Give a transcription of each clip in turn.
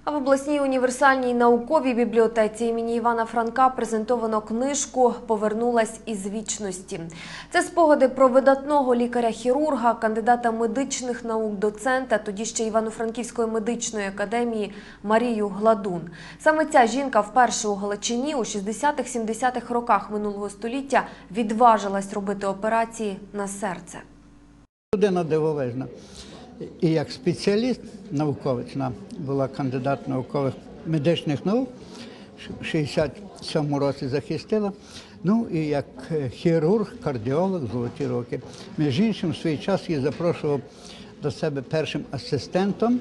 А в обласній універсальній науковій бібліотеці імені Івана Франка презентовано книжку «Повернулась із вічності». Це спогади про видатного лікаря-хірурга, кандидата медичних наук, доцента, тоді ще Івано-Франківської медичної академії Марію Гладун. Саме ця жінка вперше у Галичині у 60-70-х роках минулого століття відважилась робити операції на серце. Людина дивовижна. І як спеціаліст, науковець, вона була кандидат наукових медичних наук, в 67-му році захистила. Ну і як хірург, кардіолог, золоті роки. Між іншим, в свій час її запрошував до себе першим асистентом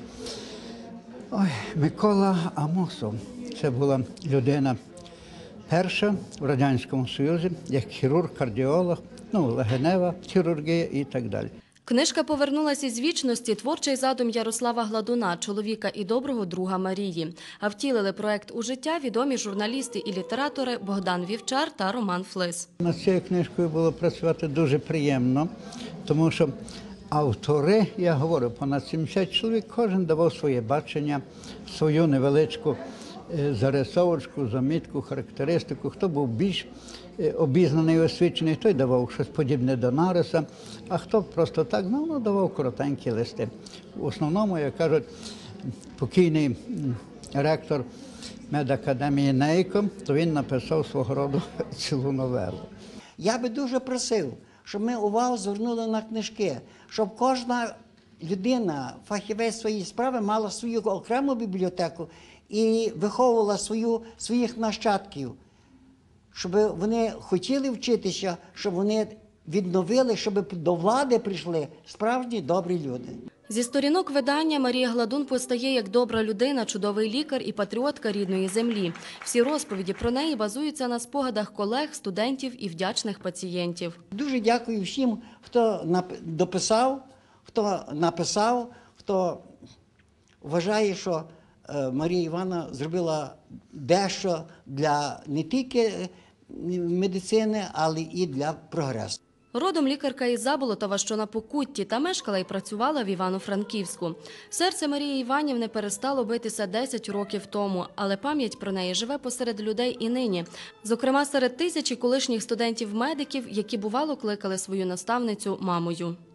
Микола Амосов. Це була людина перша в Радянському Союзі, як хірург, кардіолог, легенева хірургія і так далі. Книжка «Повернулась із вічності» – творчий задум Ярослава Гладуна, чоловіка і доброго друга Марії. А втілили проект у життя відомі журналісти і літератори Богдан Вівчар та Роман Флис. Над цією книжкою було працювати дуже приємно, тому що автори, я говорю, понад 70 чоловік, кожен давав своє бачення, свою невеличку зарисовочку, замітку, характеристику. Хто був більш обізнаний і освічений, той давав щось подібне до нариса, а хто просто так, давав коротенькі листи. В основному, як кажуть, покійний ректор медакадемії Нейко, то він написав свого роду цілу новелу. Я би дуже просив, щоб ми увагу звернули на книжки, щоб кожна людина, фахівець своєї справи, мала свою окрему бібліотеку і виховувала своїх нащадків, щоб вони хотіли вчитися, щоб вони відновили, щоб до влади прийшли справжні добрі люди. Зі сторінок видання Марія Гладун постає як добра людина, чудовий лікар і патріотка рідної землі. Всі розповіді про неї базуються на спогадах колег, студентів і вдячних пацієнтів. Дуже дякую всім, хто дописав, хто написав, хто вважає, що Марія Іванівна зробила дещо для не тільки медицини, але і для прогресу. Родом лікарка із Заболотова, що на Покутті, та мешкала і працювала в Івано-Франківську. Серце Марії Іванівни перестало битися 10 років тому, але пам'ять про неї живе посеред людей і нині. Зокрема, серед тисячі колишніх студентів-медиків, які бувало кликали свою наставницю мамою.